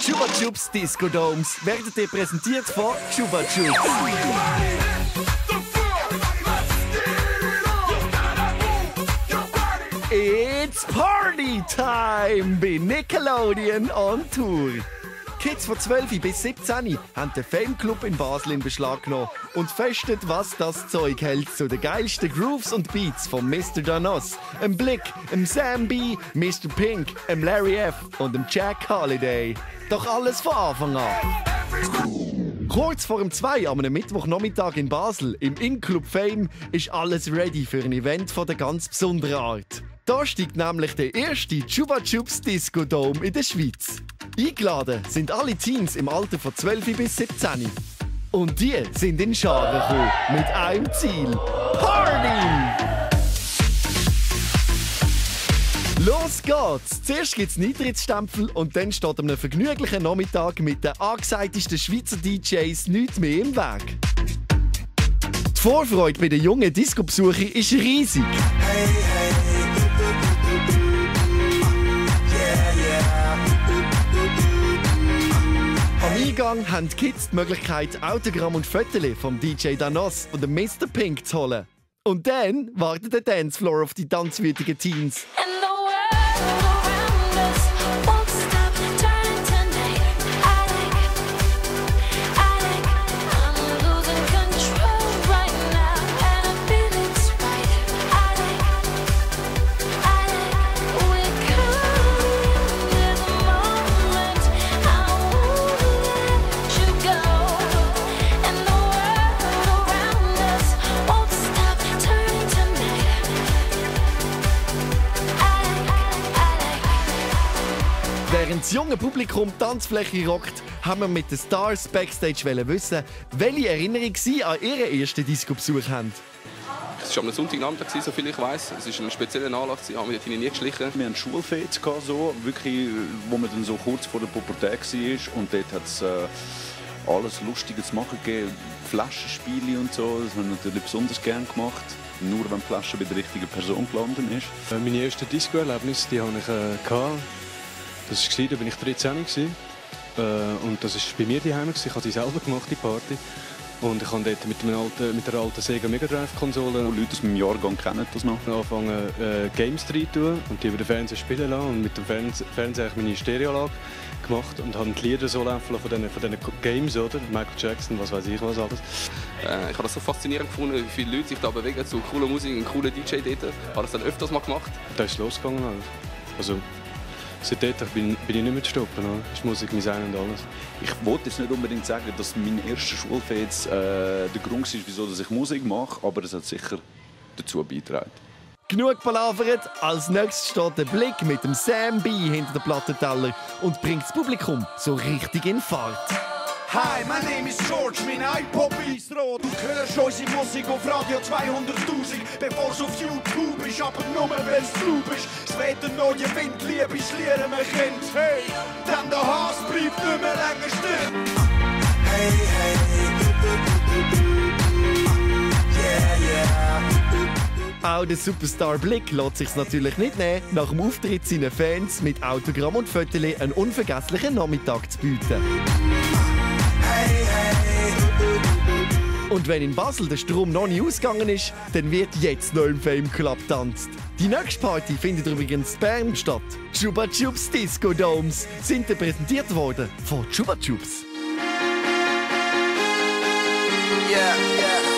Chupa Chups Disco Domes werden dir präsentiert von Chupa Chups. It's Party Time bei Nickelodeon on Tour. Kids von 12 bis 17 haben den Fame-Club in Basel in Beschlag genommen und festet, was das Zeug hält zu den geilsten Grooves und Beats von Mr. Danos, dem Blick, dem Sam B, Mr. Pink, dem Larry F und dem Jack Holiday. Doch alles von Anfang an. Kurz vor dem 2 am Mittwochnachmittag in Basel im In-Club Fame ist alles ready für ein Event von der ganz besonderen Art. Da steigt nämlich der erste Chupa Chups Disco Dome in der Schweiz. Eingeladen sind alle Teens im Alter von 12 bis 17. Und die sind in Scharen gekommen, mit einem Ziel: Party! Los geht's! Zuerst gibt's einen Eintrittsstempel und dann steht am vergnüglichen Nachmittag mit den angesagtesten Schweizer DJs nichts mehr im Weg. Die Vorfreude bei den jungen Disco-Besuchern ist riesig. Hey, hey. Am Eingang haben die Kids die Möglichkeit, Autogramm und Fotos vom DJ Danos und dem Mr. Pink zu holen. Und dann wartet der Dancefloor auf die tanzwütigen Teens. Während das junge Publikum die Tanzfläche rockt, haben wir mit den Stars Backstage wissen, welche Erinnerung sie an ihren ersten Disco-Besuch haben. Es war am Sonntagnachmittag, soviel ich weiss. Es war ein spezieller Anlass, wir haben dort nie geschlichen. Wir hatten Schulfest, so, wirklich, wo man dann so kurz vor der Pubertät war. Und dort hat es alles Lustiges zu machen gegeben. Flaschenspiele und so, das haben wir natürlich besonders gerne gemacht. Nur wenn die Flasche bei der richtigen Person gelandet ist. Meine ersten Disco-Erlebnisse die hatte ich. Das war, da war ich 13. Und das war bei mir daheim. Ich habe sie selber gemacht, die Party. Und ich habe dort mit der alten Sega Mega Drive-Konsole... Leute aus meinem Jahrgang kennen das noch. ...angefangen Games rein zu tun und die über den Fernseher spielen lassen. Und mit dem Fernseher meine Stereoanlage gemacht und habe die Lieder so laufen von diesen Games, oder? Michael Jackson, was weiß ich was alles. Ich habe das so faszinierend gefunden, wie viele Leute sich da bewegen zu cooler Musik, einen coolen DJ dort. Ich habe das dann öfters mal gemacht. Da ist es losgegangen. Also, seitdem bin ich nicht mehr zu stoppen. Das ist Musik, mein Sein und alles. Ich wollte jetzt nicht unbedingt sagen, dass mein erster Schulfest der Grund ist, wieso ich Musik mache, aber es hat sicher dazu beigetragen. Genug palavert, als nächstes steht der Blick mit dem Sam B hinter dem Plattenteller und bringt das Publikum so richtig in Fahrt. Hi, my name is George, mein iPod ist rot. Du hörst unsere Musik auf Radio 200'000, bevor es auf YouTube ist, aber nur wenn's du bist. Es weht ein neuer Wind, Liebe ist Lieder, man kennt. Hey, denn der Hass bleibt nicht mehr länger still. Hey, hey, yeah, yeah. Auch der Superstar Blick lässt sich's natürlich nicht nehmen, nach dem Auftritt seinen Fans mit Autogramm und Fotos einen unvergesslichen Nachmittag zu bieten. Und wenn in Basel der Strom noch nicht ausgegangen ist, dann wird jetzt noch im Fame Club tanzt. Die nächste Party findet übrigens in Bern statt. Chupa Chups Disco Domes sind präsentiert worden von Chupa Chups. Yeah, yeah.